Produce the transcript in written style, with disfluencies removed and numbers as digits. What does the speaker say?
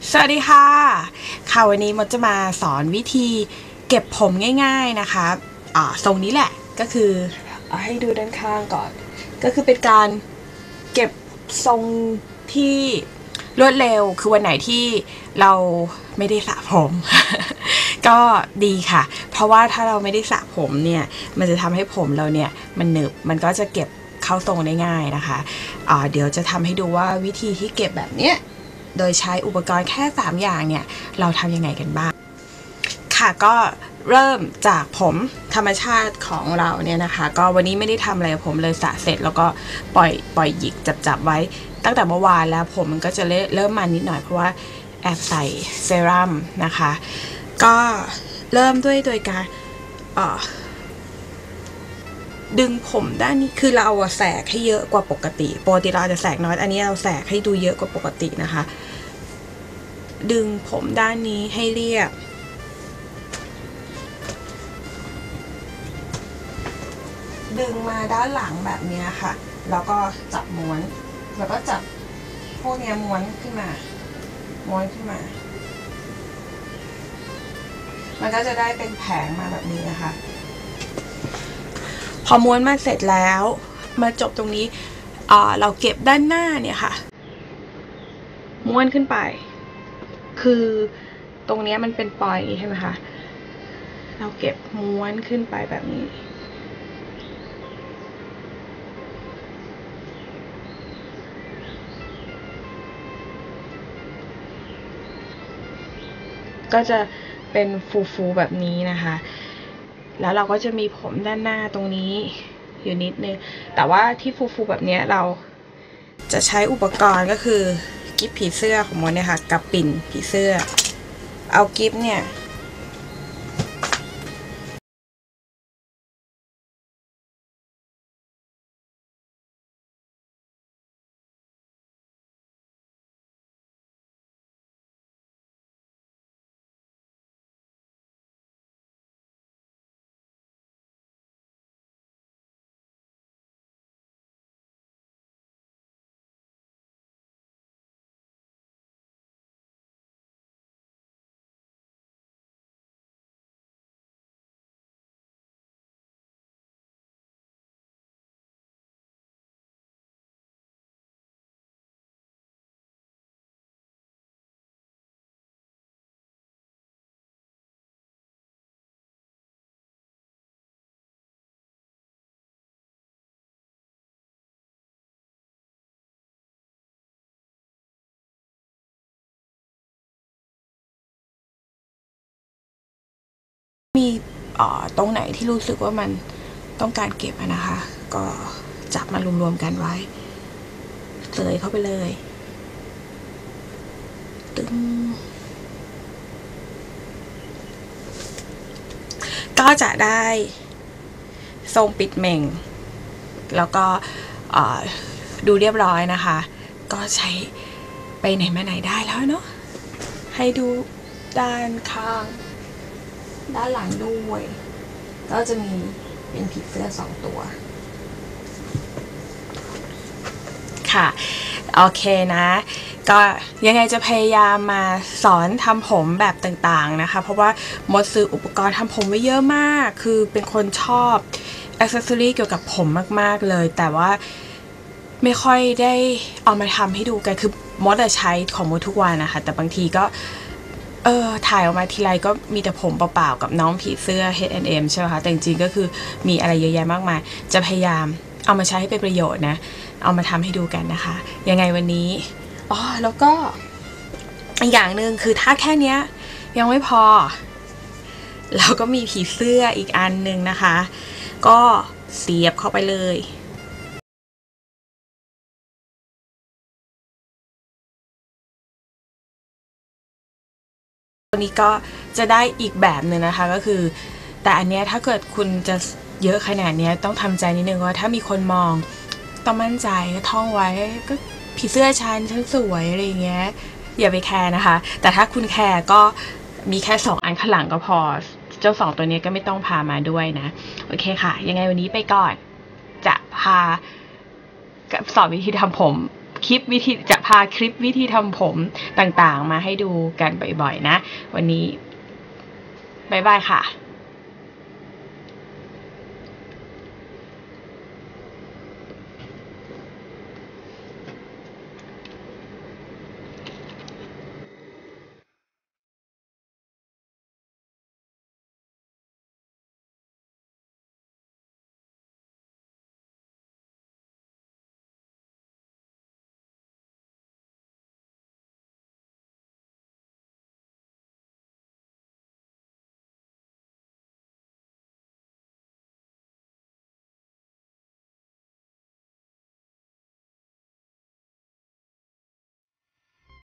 สวัสดีค่ะวันนี้มดจะมาสอนวิธีเก็บผมง่ายๆนะคะทรงนี้แหละก็คือเอาให้ดูด้านข้างก่อนก็คือเป็นการเก็บทรงที่รวดเร็วคือวันไหนที่เราไม่ได้สระผม ก็ดีค่ะเพราะว่าถ้าเราไม่ได้สระผมเนี่ยมันจะทำให้ผมเราเนี่ยมันหนึบมันก็จะเก็บเข้าทรงได้ง่ายนะคะเดี๋ยวจะทำให้ดูว่าวิธีที่เก็บแบบเนี้ยโดยใช้อุปกรณ์แค่3อย่างเนี่ยเราทำยังไงกันบ้างค่ะก็เริ่มจากผมธรรมชาติของเราเนี่ยนะคะก็วันนี้ไม่ได้ทำอะไรผมเลยสระเสร็จแล้วก็ปล่อยหยิกจับไว้ตั้งแต่เมื่อวานแล้วผมมันก็จะเริ่มมันนิดหน่อยเพราะว่าแอบใส่เซรั่มนะคะก็เริ่มด้วยโดยการดึงผมด้านนี้คือเราแสกให้เยอะกว่าปกติเราจะแสกน้อยอันนี้เราแสกให้ดูเยอะกว่าปกตินะคะดึงผมด้านนี้ให้เรียบดึงมาด้านหลังแบบนี้ค่ะแล้วก็จับม้วนแล้วก็จับพวกนี้ม้วนขึ้นมามันก็จะได้เป็นแผงมาแบบนี้นะคะพอม้วนมาเสร็จแล้วมาจบตรงนี้เราเก็บด้านหน้าเนี่ยค่ะม้วนขึ้นไปคือตรงนี้มันเป็นปลอยใช่ไหมคะเราเก็บม้วนขึ้นไปแบบนี้ก็จะเป็นฟูแบบนี้นะคะแล้วเราก็จะมีผมด้านหน้าตรงนี้อยู่นิดนึงแต่ว่าที่ฟูแบบนี้เราจะใช้อุปกรณ์ก็คือกิ๊บผีเสื้อของมดเนี่ยค่ะกับปิ่นผีเสื้อเอากิ๊บเนี่ยมีตรงไหนที่รู้สึกว่ามันต้องการเก็บนะคะก็จับมารวมๆกันไว้เสยเข้าไปเลยตึงก็จะได้ทรงปิดเหม่งแล้วก็ดูเรียบร้อยนะคะก็ใช้ไปไหนมาไหนได้แล้วเนาะให้ดูด้านข้างด้านหลังด้วยก็จะมีเป็นผีเสื้อ2ตัวค่ะโอเคนะก็ยังไงจะพยายามมาสอนทำผมแบบต่างๆนะคะเพราะว่ามดซื้ออุปกรณ์ทำผมไว้เยอะมากคือเป็นคนชอบอ็อกเซสซอรี่เกี่ยวกับผมมากๆเลยแต่ว่าไม่ค่อยได้เอามาทำให้ดูกันคือมดใช้ของมดทุกวันนะคะแต่บางทีก็ถ่ายออกมาทีไรก็มีแต่ผมเปล่าๆกับน้องผีเสื้อ H&M ใช่ไหมคะแต่จริงๆก็คือมีอะไรเยอะแยะมากมายจะพยายามเอามาใช้ให้เป็นประโยชน์นะเอามาทำให้ดูกันนะคะยังไงวันนี้แล้วก็อีกอย่างหนึ่งคือถ้าแค่นี้ยังไม่พอเราก็มีผีเสื้ออีกอันหนึ่งนะคะก็เสียบเข้าไปเลยตัวนี้ก็จะได้อีกแบบหนึ่งนะคะก็คือแต่อันเนี้ยถ้าเกิดคุณจะเยอะขนาดนี้ต้องทำใจนิดนึงว่าถ้ามีคนมองต้องมั่นใจก็ท่องไว้ก็ผีเสื้อฉันสวยอะไรอย่างเงี้ยอย่าไปแคร์นะคะแต่ถ้าคุณแคร์ก็มีแค่2อันข้างหลังก็พอเจ้า2ตัวนี้ก็ไม่ต้องพามาด้วยนะโอเคค่ะยังไงวันนี้ไปก่อนจะพาสอนวิธีทำผมคคลิปวิธีทำผมต่างๆมาให้ดูกันบ่อยๆนะวันนี้บ๊ายบายค่ะ